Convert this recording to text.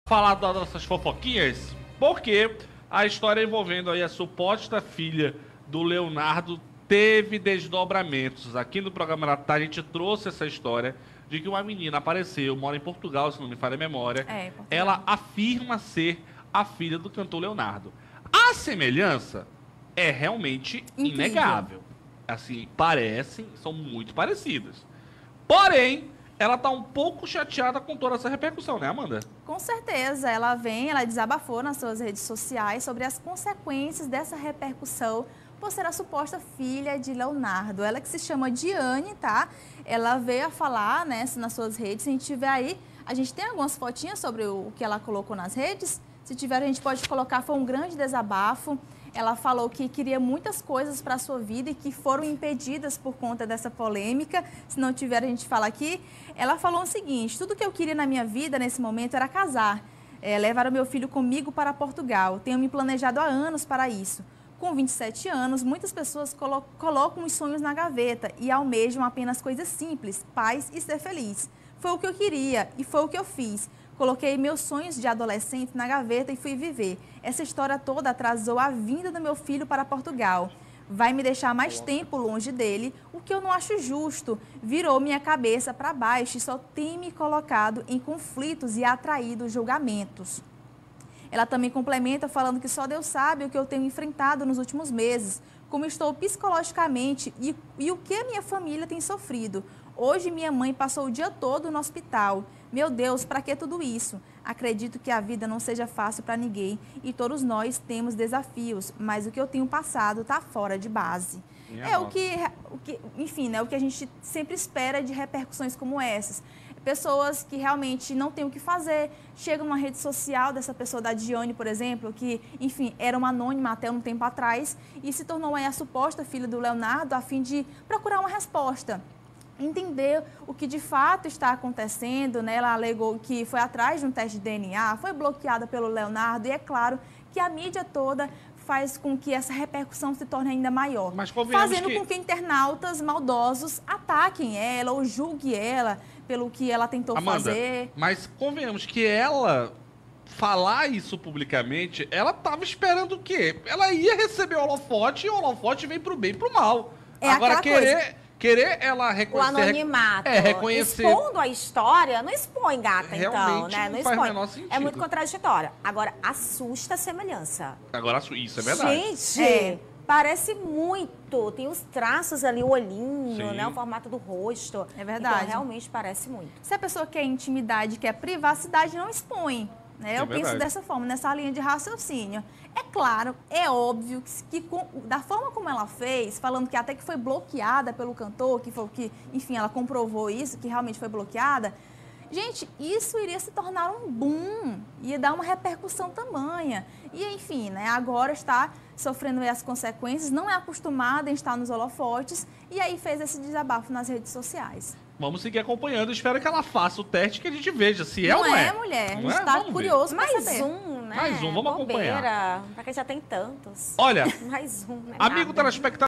falar das nossas fofoquinhas, porque a história envolvendo aí a suposta filha do Leonardo teve desdobramentos. Aqui no programa da tarde a gente trouxe essa história de que uma menina apareceu, mora em Portugal, se não me falha a memória. Ela afirma ser a filha do cantor Leonardo. A semelhança é realmente inegável. Assim, parecem, são muito parecidas. Porém, ela tá um pouco chateada com toda essa repercussão, né, Amanda? Com certeza. Ela desabafou nas suas redes sociais sobre as consequências dessa repercussão por ser a suposta filha de Leonardo. Ela que se chama Diane, tá? Ela veio a falar, né, nas suas redes. Se a gente tiver aí, a gente tem algumas fotinhas sobre o que ela colocou nas redes. Se tiver, a gente pode colocar. Foi um grande desabafo. Ela falou que queria muitas coisas para a sua vida e que foram impedidas por conta dessa polêmica. Se não tiver, a gente fala aqui. Ela falou o seguinte: tudo que eu queria na minha vida nesse momento era casar, levar o meu filho comigo para Portugal. Tenho me planejado há anos para isso. Com 27 anos, muitas pessoas colocam os sonhos na gaveta e almejam apenas coisas simples, paz e ser feliz. Foi o que eu queria e foi o que eu fiz. Coloquei meus sonhos de adolescente na gaveta e fui viver. Essa história toda atrasou a vinda do meu filho para Portugal. Vai me deixar mais tempo longe dele, o que eu não acho justo. Virou minha cabeça para baixo e só tem me colocado em conflitos e atraído julgamentos. Ela também complementa falando que só Deus sabe o que eu tenho enfrentado nos últimos meses, como estou psicologicamente e o que a minha família tem sofrido. Hoje minha mãe passou o dia todo no hospital. Meu Deus, para que tudo isso? Acredito que a vida não seja fácil para ninguém e todos nós temos desafios, mas o que eu tenho passado está fora de base. Enfim, né, o que a gente sempre espera de repercussões como essas. Pessoas que realmente não têm o que fazer, chegam numa rede social dessa pessoa, da Diane, por exemplo, que, enfim, era uma anônima até um tempo atrás e se tornou aí a suposta filha do Leonardo a fim de procurar uma resposta, entender o que de fato está acontecendo, né? Ela alegou que foi atrás de um teste de DNA, foi bloqueada pelo Leonardo e é claro que a mídia toda faz com que essa repercussão se torne ainda maior, fazendo com que internautas maldosos ataquem ela ou julguem ela pelo que ela tentou fazer. Mas convenhamos que ela falar isso publicamente, ela estava esperando o quê? Ela ia receber o holofote e o holofote vem pro bem e pro mal. Agora querer ela reconhecer... O anonimato. Reconhecer... Expondo a história, não expõe, gata, realmente então, né? Não faz o menor sentido. É muito contraditória. Agora, assusta a semelhança. Agora, isso é verdade. Gente, parece muito. Tem os traços ali, o olhinho, né? O formato do rosto. É verdade. Então, realmente parece muito. Se a pessoa quer intimidade, quer privacidade, não expõe. Né? Eu penso dessa forma, nessa linha de raciocínio. É claro, é óbvio que da forma como ela fez, falando que até que foi bloqueada pelo cantor, enfim, ela comprovou isso, que realmente foi bloqueada. Gente, isso iria se tornar um boom, ia dar uma repercussão tamanha. E, enfim, né, agora está sofrendo as consequências, não é acostumada em estar nos holofotes, e aí fez esse desabafo nas redes sociais. Vamos seguir acompanhando. Espero que ela faça o teste, que a gente veja se é ou não é. Não é, mulher. A gente está curioso para saber. Mais um, né? Mais um, vamos acompanhar. Pra quem já tem tantos. Olha, mais um, né? amigo telespectador.